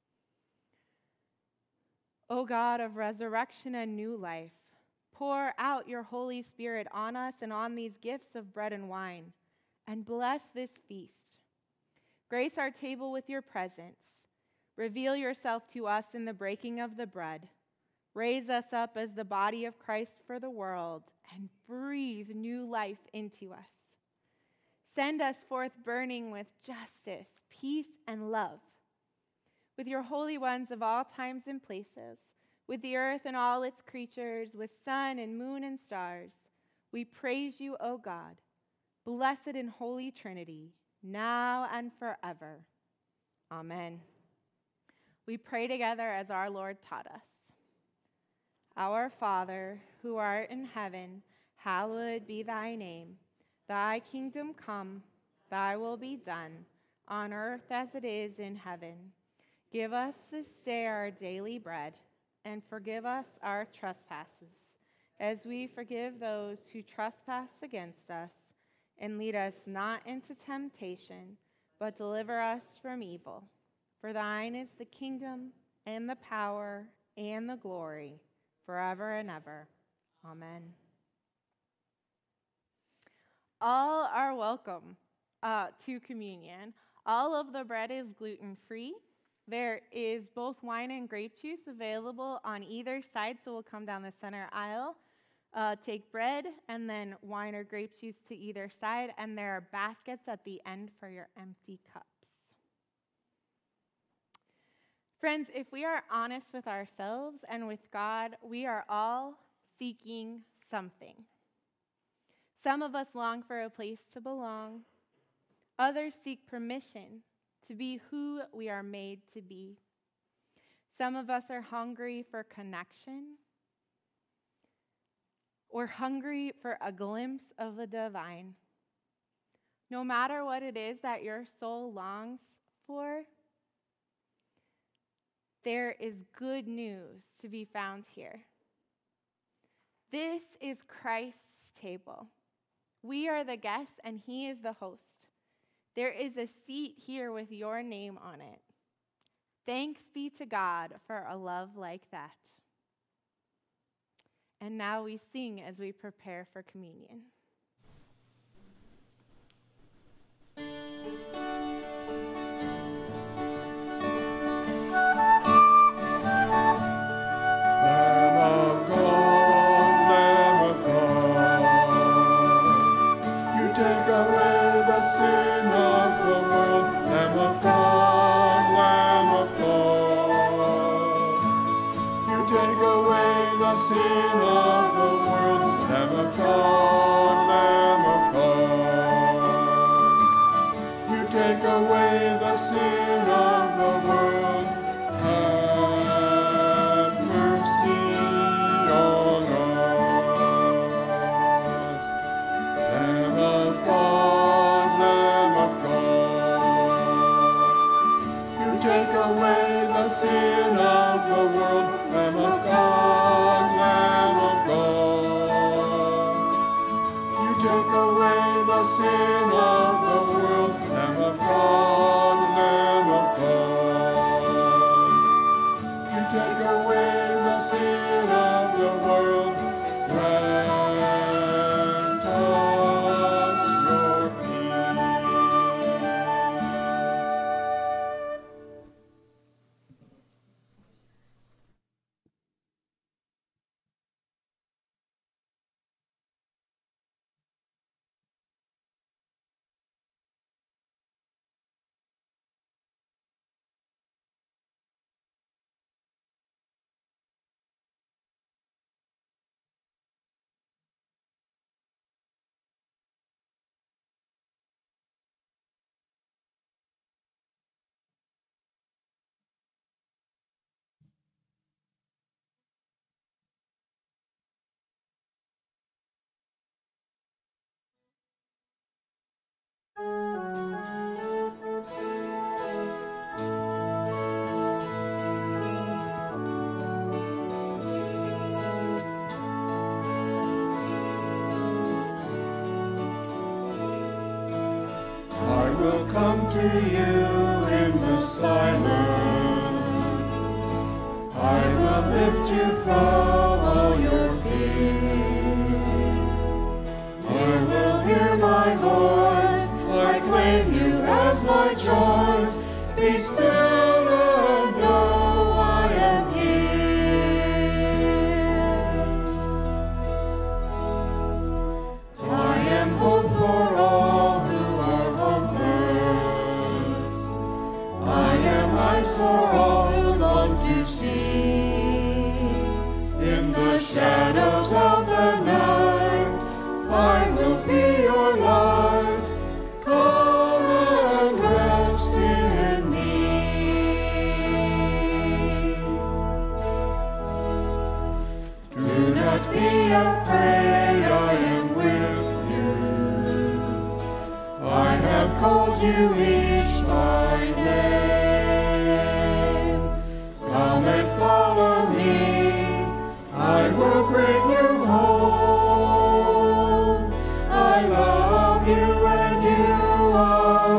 S1: O God of resurrection and new life, pour out your Holy Spirit on us and on these gifts of bread and wine, and bless this feast. Grace our table with your presence. Reveal yourself to us in the breaking of the bread. Raise us up as the body of Christ for the world, and breathe new life into us. Send us forth burning with justice, peace, and love. With your holy ones of all times and places, with the earth and all its creatures, with sun and moon and stars, we praise you, O God, blessed in holy Trinity, now and forever. Amen. We pray together as our Lord taught us. Our Father, who art in heaven, hallowed be thy name. Thy kingdom come, thy will be done, on earth as it is in heaven. Give us this day our daily bread, and forgive us our trespasses, as we forgive those who trespass against us. And lead us not into temptation, but deliver us from evil. For thine is the kingdom, and the power, and the glory, forever and ever. Amen. All are welcome uh, to communion. All of the bread is gluten-free. There is both wine and grape juice available on either side, so we'll come down the center aisle, uh, take bread, and then wine or grape juice to either side, and there are baskets at the end for your empty cups. Friends, if we are honest with ourselves and with God, we are all seeking something. Some of us long for a place to belong. Others seek permission to be who we are made to be. Some of us are hungry for connection, or hungry for a glimpse of the divine. No matter what it is that your soul longs for, there is good news to be found here. This is Christ's table. We are the guests, and he is the host. There is a seat here with your name on it. Thanks be to God for a love like that. And now we sing as we prepare for communion.
S8: Lamb of God, Lamb of God, you take away the sin of the world. Lamb of God, Lamb of God. You take away the sin of the world. Have mercy on us. Lamb of God, Lamb of God. You take away the sin of the world. Lamb of God, Lamb of God. You take away the sin of the world. Lamb of God, Lamb of God. You take away the sin of the world. Grant us your peace. I will come to you in the silence. I will lift you from all your fear. You will hear my voice. I claim you as my choice. Be still and know I am here. I am hope for all who are hopeless. I am eyes for all who long to see. In the shadows of the night, I will be your light. Come and rest in me. Do not be afraid, I am with you. I have called you each by name. Come and follow me. I will bring you home. I love you and you are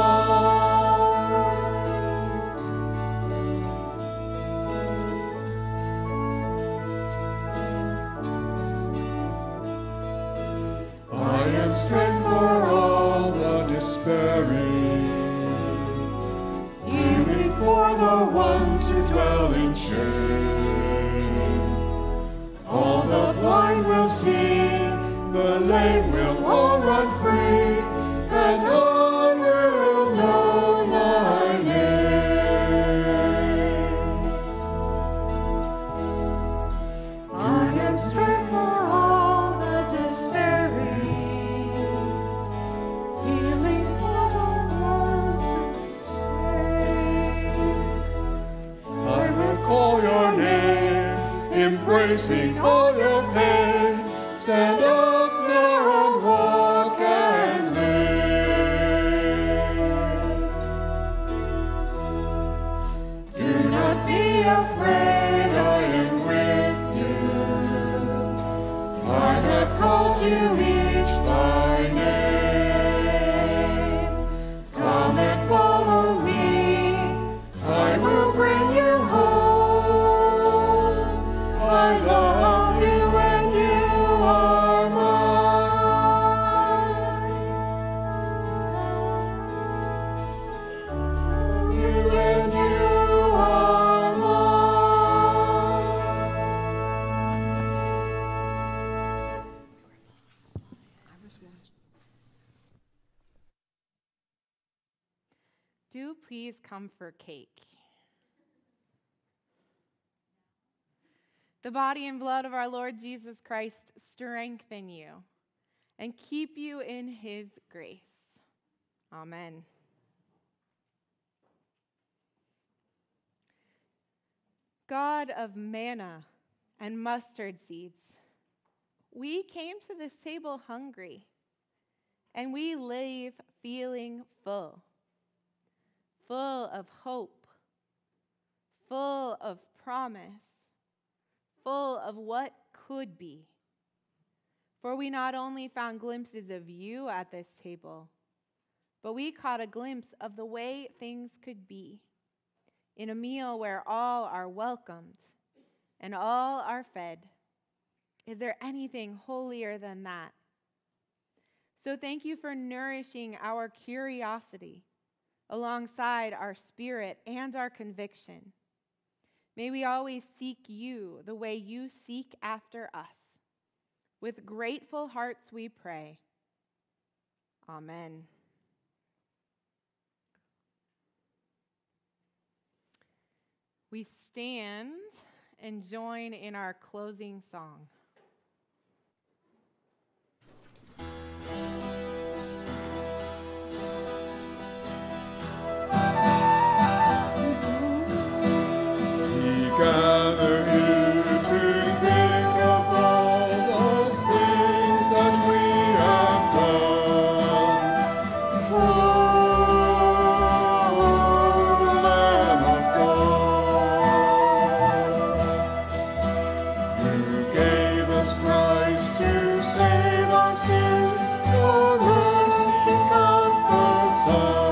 S8: mine. I am strength for all the despairing, healing for the ones who dwell in shame. All the blind will see, the lame will all run free, and all will know my name. I am strength for all the despairing, healing for the ones who say, I will call your name, embracing all your pain. Stand up now and walk and live. Do not be afraid, I am with you. I have called you each by name. Come and follow me. I will bring you home. I love you and you are mine. You and you are mine.
S4: I was watching.
S1: Do please come for cake. the body and blood of our Lord Jesus Christ strengthen you and keep you in his grace. Amen. God of manna and mustard seeds, we came to this table hungry, and we leave feeling full, full of hope, full of promise, full of what could be. For we not only found glimpses of you at this table, but we caught a glimpse of the way things could be in a meal where all are welcomed and all are fed. Is there anything holier than that? So thank you for nourishing our curiosity alongside our spirit and our conviction. May we always seek you the way you seek after us. With grateful hearts we pray. Amen. We stand and join in our closing song.
S8: Gather here to think of all the things that we have done. Oh, Lamb of God, you gave us Christ to save our sins. Your mercy comforts us.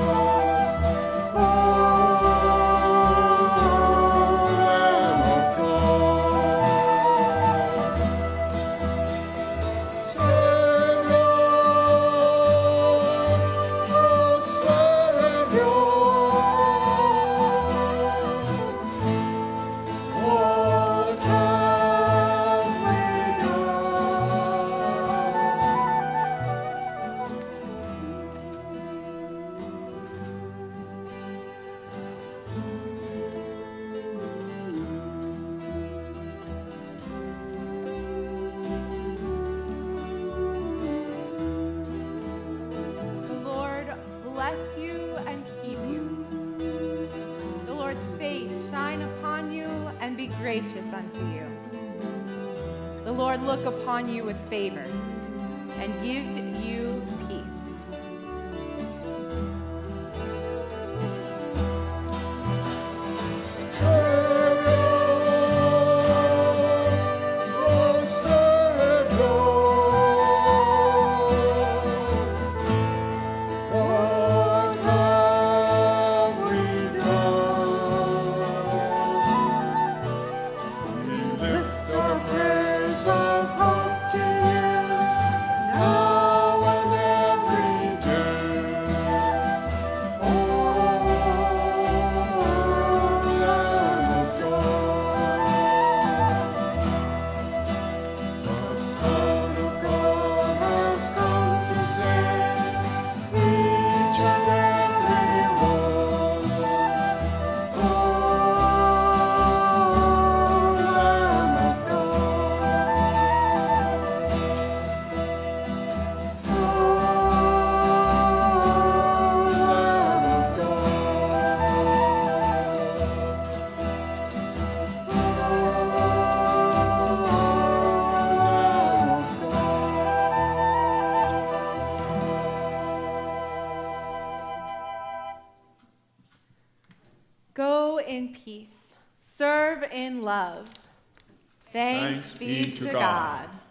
S1: Gracious unto you. The Lord look upon you with favor and give you peace. Go in peace. Serve in love. Thanks, Thanks be to God. God.